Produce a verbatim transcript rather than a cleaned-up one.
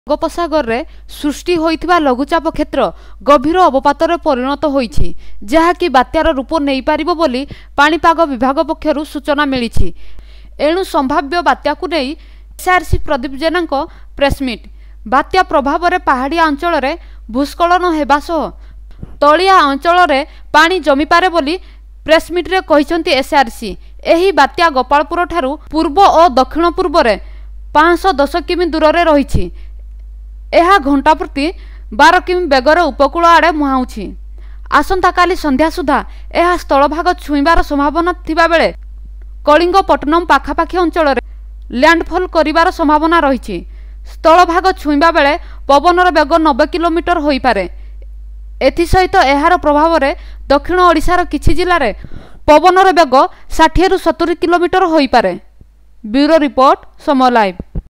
बंगोपसागर रे सृष्टि होइथिबा लघुचाप क्षेत्र गभीर अवपातर परिणत होइछि जहाँकि बात्यार रूप नहीं पारिबो बोली पाणीपाग विभाग पक्षरु सूचना मिलिछि। एणु संभाव्य बात्याकु नहीं एसआरसी प्रदीप जेनांक प्रेसमिट बात्या प्रभाव रे पहाड़िया अंचल रे भूस्खलन हेबा सह तलिया अंचल रे पानी जमी पारे बोली प्रेसमिट रे कहिसंती एसआरसी। एही बात्या गोपालपुर ठारू पूर्व और दक्षिण पूर्व रे पाँच सौ दस किमी दूर रे रहिछि। एहा घंटा प्रति बारह किमी बेगर उपकूल आड़े मुहाउछि। आसंता काली संध्या सुधा एहा स्थलभाग छुईबार संभावना थिबा बेले कलिंगपट्टनम पाखापाखी अंचल रे लैंडफॉल करिवार संभावना रहिछि। स्थलभाग छुईबा बेले पवनर बेग नब्बे किलोमीटर होई पारे। एथि सहित एहार प्रभाव रे दक्षिण ओडिशार किछि जिल्ला रे पवनर बेग साठ रु सत्तरी किलोमीटर होई पारे। Bureau report Samay live.